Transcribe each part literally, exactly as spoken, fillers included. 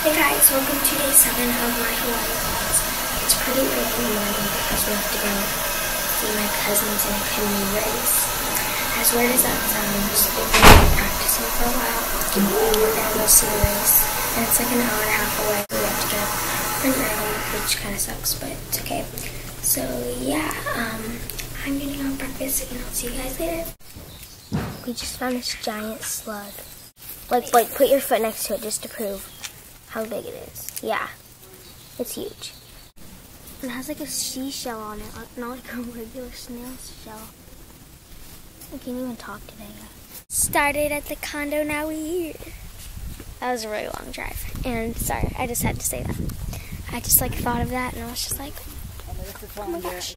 Hey guys, welcome to day seven of my Hawaii vlogs. It's pretty early in the morning because we have to go see my cousins in a canoe race. As weird as that sounds, we've been practicing for a while. We're gonna go see the race, and it's like an hour and a half away. We have to get up pretty early, which kind of sucks, but it's okay. So yeah, um, I'm getting on breakfast, and I'll see you guys later. We just found this giant slug. Like, like, put your foot next to it just to prove how big it is. Yeah, it's huge. It has like a seashell on it, not like a regular snail shell. I can't even talk today. Started at the condo, now we're here. That was a really long drive, and sorry, I just had to say that. I just like thought of that, and I was just like, oh my gosh.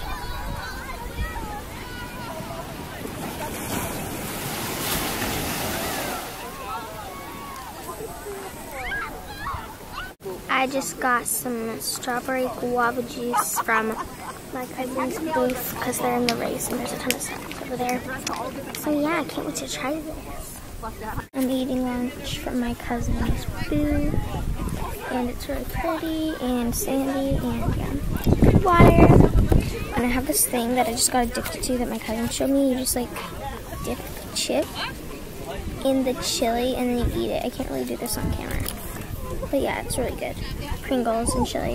I just got some strawberry guava juice from my cousin's booth because they're in the race and there's a ton of stuff over there. So yeah, I can't wait to try this. I'm eating lunch from my cousin's booth, and it's really pretty and sandy and yeah, good water. And I have this thing that I just got addicted to that my cousin showed me. You just like dip the chip in the chili and then you eat it. I can't really do this on camera. But yeah, it's really good. Pringles and chili.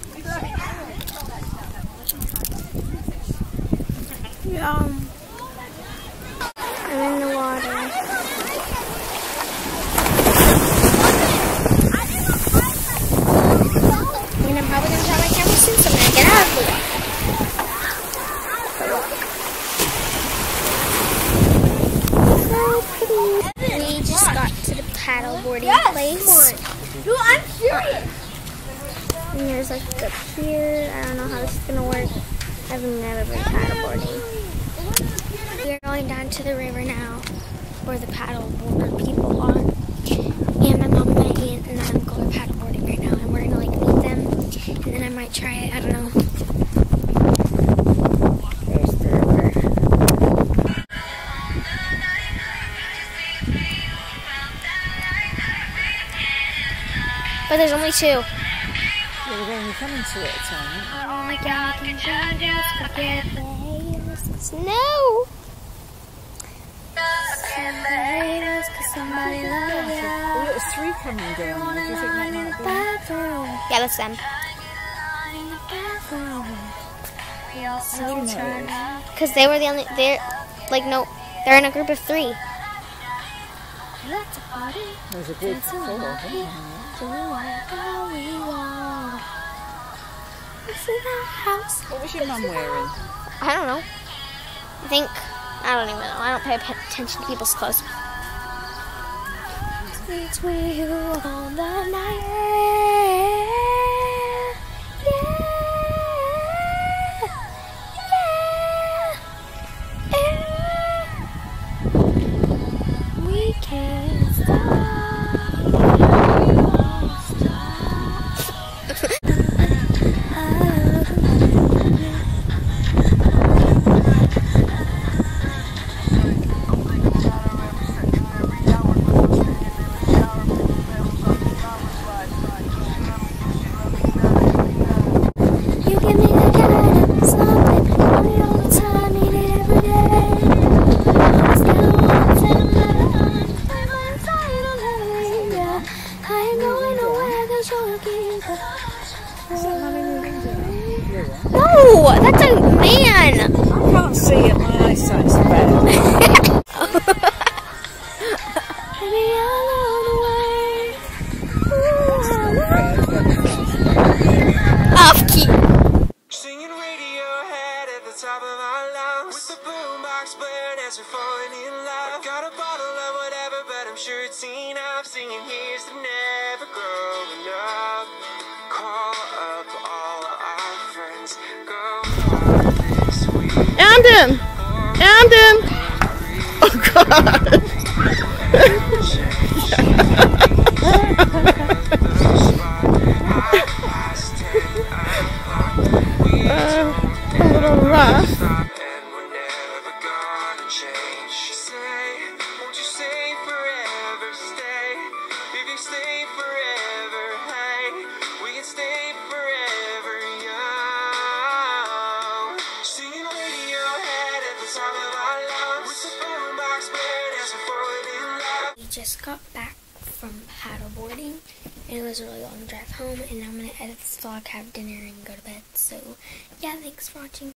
Yum. I'm in the water. And I'm probably going to drop my camera soon, so I'm going to get out of the water. So pretty. We just got to the paddle boarding yes, place. No, I'm serious. And there's like a pier. I don't know how this is gonna work. I've never been paddleboarding. We're going down to the river now, where the paddleboard people are. And my mom and my aunt and I'm going paddleboarding right now, and we're gonna like meet them, and then I might try it. I don't know. There's the river. But there's only two. Yeah, we're only coming to it at a time. Oh my God, can just forget Snow! Somebody love you. Well, there's three coming down. Do you think that might be? Yeah, that's them. Because they were the only, they're, like, no, they're in a group of three. There's a group of four, isn't there? What was your mum wearing? I don't know. I think, I don't even know. I don't pay attention to people's clothes. It's with you all the night. Yeah. Yeah. Yeah. We can't stop. No, that's a man. I can't see it. My eyesight's bad. Off key. Singing Radiohead at the top of our lungs, with the boombox blaring as we're falling in love. Got a bottle of whatever, but I'm sure it's enough. Singing here's to never growing up. Call up all our friends. Go far this week. Landon! Landon! Oh God! uh, a little rough. Say, won't you say forever stay? If you stay forever, just got back from paddleboarding, and it was a really long drive home, and now I'm going to edit this vlog, have dinner, and go to bed. So, yeah, thanks for watching.